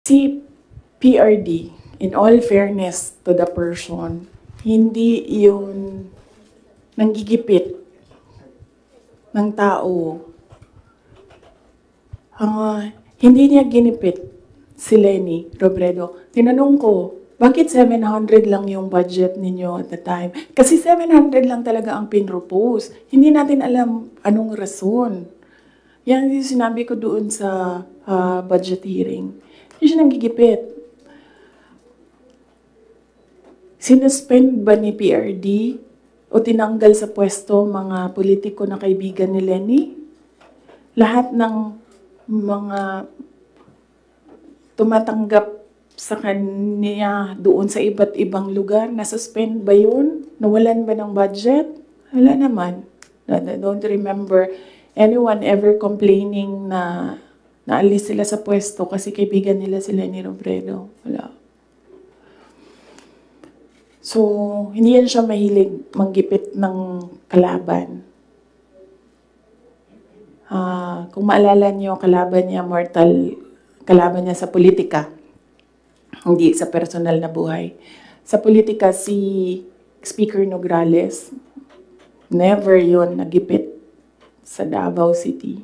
Si PRD, in all fairness to the person, hindi yun nanggigipit ng tao. Hindi niya ginipit si Leni Robredo. Tinanong ko, bakit 700 lang yung budget ninyo at the time? Kasi 700 lang talaga ang pinropose. Hindi natin alam anong rason. Yan yung sinabi ko doon sa budget hearing. Hindi siya nanggigipit. Sinuspend ba ni PRD o tinanggal sa pwesto mga politiko na kaibigan ni Leni? Lahat ng mga tumatanggap sa kanya doon sa iba't ibang lugar, nasuspend ba yun? Nawalan ba ng budget? Wala naman. I don't remember anyone ever complaining na naalis sila sa pwesto kasi kaibigan nila si Leni Robredo. Wala. So, hindi yan siya mahilig manggipit ng kalaban. Kung maalala niyo, kalaban niya sa politika, hindi sa personal na buhay. Sa politika, si Speaker Nograles, never yon nagipit sa Davao City.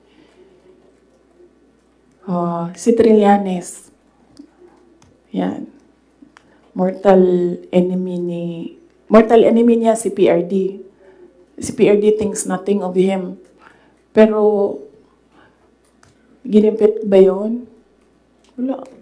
Si Trillanes, yan. Mortal enemy niya si PRD. Si PRD thinks nothing of him. Pero, ginipit ba yun? Wala.